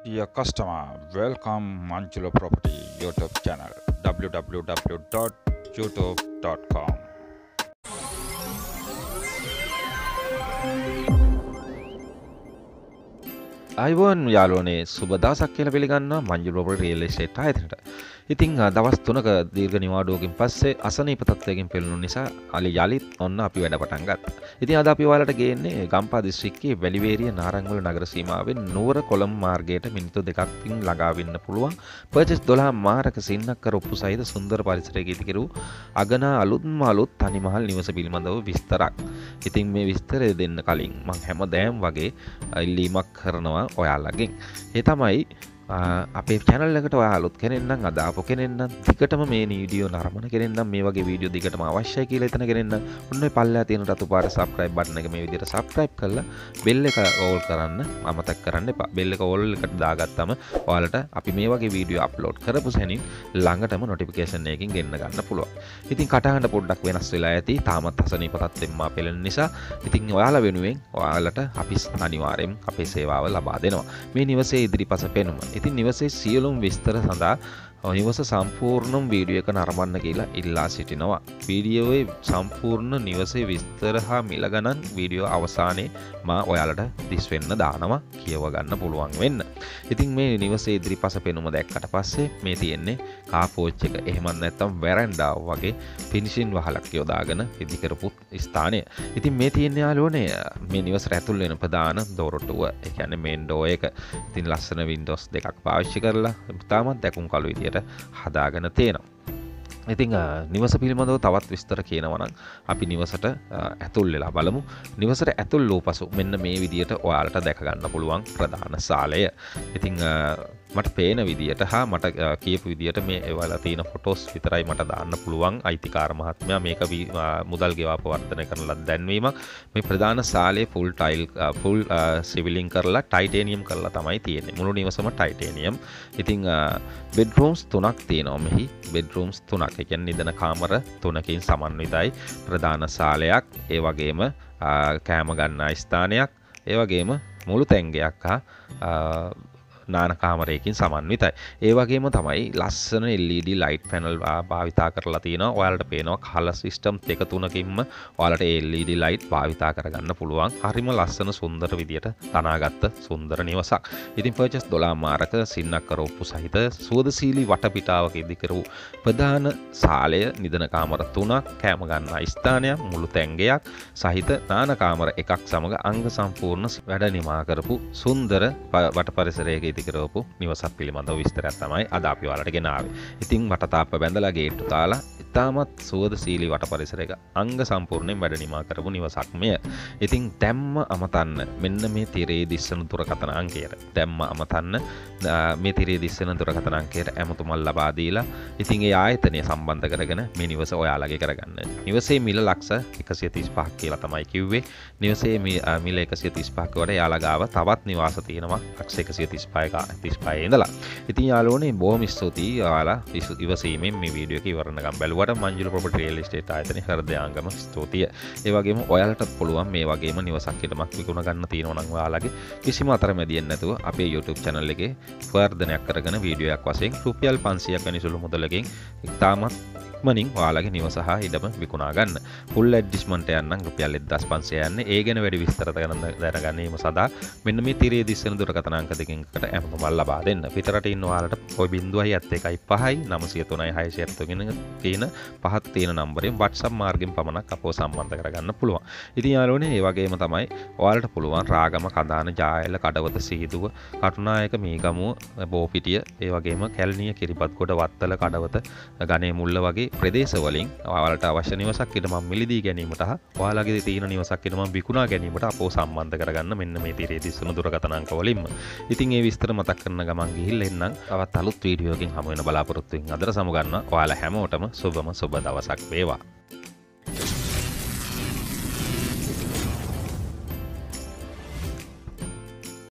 Dear customer, welcome Manjula Property YouTube channel www.youtube.com. අයිවන් යාළුවනේ සුබ දවසක් කියලා පිළිගන්නවා මංජුල ප්‍රොපර්ටි රියල් එස්ටේට් ආයතනයට. ඉතින් දවස් 3ක දීර්ඝ නිවාඩුවකින් පස්සේ අසනීප තත්ත්වයකින් පෙළුණු නිසා යලිත් ඔන්න අපි වැඩ පටන් ගත්තා. ඉතින් අද අපි ඔයාලට ගේන්නේ ගම්පහ දිස්ත්‍රික්කයේ වැලිවේරිය නාරංගවල නගර සීමාවෙන් නුවර කොළඹ මාර්ගයට මිනිත්තු 2කින් ළඟා වෙන්න පුළුවන් පර්චෙස් 12 මාරක සින්නක්කර ඔප්පු සහිත සුන්දර පරිසරයක ඉදිකිරු අගනා අලුත් තනිමහල් නිවස පිළිබඳව විස්තරක්. ඉතින් මේ විස්තරය දෙන්න කලින් මම හැමදාම වගේ ඉල්ලීමක් කරනවා ඔයාලගෙන්. ඒ තමයි අපේ channel එකට ඔයා අලුත් කෙනෙක් නම් අද ආපු කෙනෙක් නම් දිගටම මේ වීඩියෝ නරඹන කෙනෙක් නම් මේ වගේ වීඩියෝ දිගටම අවශ්‍යයි කියලා හිතන කෙනෙක් නම් ඔන්න ඔය පල්ලෙහා තියෙන රතු පාට subscribe button එක මේ විදිහට subscribe කරලා bell එක all කරන්න අමතක කරන්න එපා. bell එක all එකට දාගත්තම ඔයාලට අපි මේ වගේ වීඩියෝ upload කරපු සැනින් ළඟටම notification එකකින් ගෙන්න ගන්න පුළුවන්. ඉතින් කටහඬ පොඩ්ඩක් වෙනස් වෙලා ඇති. තාමත් අසනීප තත්ත්වෙන් මා පෙළෙන නිසා ඉතින් ඔයාලා වෙනුවෙන් ඔයාලට අපි අනිවාර්යෙන් අපේ සේවාව ලබා දෙනවා. මේ නිවසේ ඉදිරිපස පෙනුම ඉතින් නිවසේ සියලුම විස්තර සඳහා නිවස සම්පූර්ණ වීඩියෝ එක නරඹන්න කියලා ඉල්ලා සිටිනවා. වීඩියෝවේ සම්පූර්ණ නිවසේ විස්තර හා මිල ගණන් වීඩියෝ අවසානයේ මා ඔයාලට දිස් වෙන්න දානවා කියව ගන්න පුළුවන් වෙන්න. ඉතින් මේ නිවසේ ඉදිරිපස පෙනුම දැක්කට පස්සේ මේ තියෙන්නේ කාර් පෝච් එක. එහෙමත් නැත්නම් වෙරන්ඩාව වගේ ෆිනිෂින් වහලක් යොදාගෙන ඉදි කරපු ස්ථානය. ඉතින් මේ තියෙන්නේ යාළුවනේ මේ නිවසට ඇතුල් වෙන ප්‍රධාන දොරටුව. ඒ කියන්නේ මේන් ඩෝ එක. ඉතින් ලස්සන වින්ඩෝස් දෙකක් පාවිච්චි කරලා තාමත් දැකුම් කළු විදියට හදාගෙන තියෙනවා. ඉතින් නිවස පිළිබඳව තවත් විස්තර කියනවා නම් අපි නිවසට ඇතුල් වෙලා බලමු. නිවසට ඇතුල් වූ පසු මෙන්න මේ විදියට ඔයාලට දැක ගන්න පුළුවන් ප්‍රධාන සාලය. ඉතින් මට පේන විදියට හා මට කියපු විදියට මේ ඒවලා තියෙන ෆොටෝස් විතරයි මට දාන්න පුළුවන්. අයිතිකාර මහත්මයා මේක මුදල් ගෙවාප වර්ධනය කරන ලද දැන්වීමක්. මේ ප්‍රධාන සාලේ ෆුල් සිවිලින් කරලා ටයිටේනියම් කරලා තමයි තියෙන්නේ. මුළු නිවසම ටයිටේනියම්. ඉතින් බෙඩ්රූම්ස් 3ක් තියෙනවා මෙහි. බෙඩ්රූම්ස් 3ක්. ඒ කියන්නේ නිදන කාමර 3කින් සමන්විතයි. ප්‍රධාන සාලයක්, ඒ වගේම කෑම ගන්නා ස්ථානයක්, ඒ වගේම මුළු තැන්ගයක් හා නාන කාමරයකින් සමන්විතයි. ඒ වගේම තමයි ලස්සන LED light panel භාවිතා කරලා තියෙනවා. ඔයාලට පේනවා color system දෙක තුනකින්ම ඔයාලට LED light භාවිතා කරගන්න පුළුවන්. හරිම ලස්සන සුන්දර විදියට තනාගත්ත සුන්දර නිවසක්. ඉතින් purchase 12 මාරක සින්නක්කර ඔප්පු සහිත සුවදශීලී වටපිටාවක ඉදිකරු ප්‍රධාන සාලය, නිදන කාමර 3ක්, කෑම ගන්නා ස්ථානයක්, මුළු තැන්ගයක් සහිත නාන කාමර එකක් සමග අංග සම්පූර්ණ වැඩ නිමා කරපු සුන්දර වට පරිසරයක ඉදිකරවපු නිවසක් පිළිබඳව විස්තරයක් තමයි අද අපි ඔයාලට ගෙනාවේ. ඉතින් වටතාප්ප බැඳලා ගේට්ටු දාලා ඉතාමත් සුවදශීලී වට පරිසරයක අංග සම්පූර්ණයෙන් වැඩ නිමා කරපු නිවසක් මෙය. ඉතින් දැම්ම අමතන්න මෙන්න මේ තිරේ දිස්සන දුරකථන අංකයට. දැම්ම අමතන්න මේ තිරේ දිස්සන දුරකථන අංකයට ඇමතුමක් ලබා දීලා ඉතින් ඒ ආයතනය සම්බන්ධ කරගෙන මේ නිවස ඔයාලගේ කරගන්න. නිවසේ මිල ලක්ෂ 135ක් කියලා තමයි කිව්වේ. නිවසේ මිල 135ක වඩා යාලා ගාව තවත් නිවාස තියෙනවා ලක්ෂ 135 ඉඳලා. ඉතින් යාළුවනේ බොහොම ස්තුතියි ඔයාලා ඉවසීමෙන් මේ වීඩියෝ එක ඉවරනකම් බැලුවට මංජුල ප්‍රොපර්ටි රියල් එස්ටේට් ආයතනයේ හෘදයාංගම ස්තුතිය. ඒ වගේම ඔයාලට පුළුවන් මේ වගේම නිවසක් හිටමක් විකුණ ගන්න තියෙනවා නම් ඔයාලගේ කිසිම අතරමැදියක් නැතුව අපේ YouTube channel එකේ වර්ධනයක් කරගෙන වීඩියෝ එකක් වශයෙන් රුපියල් 500ක් වැනි සුළු මුදලකින් ඉතාමත් මනින් ඔයාලගේ නිවස හා ඉඩම විකුණා ගන්න. ෆුල් ඇඩ්ජස්ට්මන්ට් එකක් නම් රුපියල් 1500 යන්නේ. ඒ ගැන වැඩි විස්තර දැනගැනීම සඳහා මෙන්න මේ තිරේ දිස්සන දුරකථන අංක දෙකකින් එකට ඇමතුමක් ලබා දෙන්න. පිටරට ඉන්න ඔයාලට ඔය 0.75 903 673 කියන පහත් තියෙන නම්බරයෙන් WhatsApp මාර්ගයෙන් පමණක් අපව සම්බන්ධ කරගන්න පුළුවන්. ඉතින් යාළුවනේ ඒ වගේම තමයි ඔයාලට පුළුවන් රාගම, කඳාන, ජායල, කඩවත, සීදුව, කටුනායක, මීගමුව, බෝපිටිය, ඒ වගේම කැලණිය, කිරිබත්ගොඩ, වත්තල, කඩවත, ගණේ මුල්ල වගේ ප්‍රදේශ වලින් ඔයාලට අවශ්‍ය නිවසක් ඉදමම් මිලදී ගැනීමට හා ඔයාලගේ තියෙන නිවසක් ඉදමම් විකුණා ගැනීමට අපව සම්බන්ධ කරගන්න මෙන්න මේ තිරේ දිස්සන දුරකථන අංක වලින්ම. ඉතින් මේ විස්තර මතක් කරන ගමන් ගිහිල්ලා එන්නම්. තවත් අලුත් වීඩියෝ එකකින් හමු වෙන බලාපොරොත්තු වෙමින් අදට සමු ගන්නවා. ඔයාලා හැමෝටම සුබ දවසක් වේවා.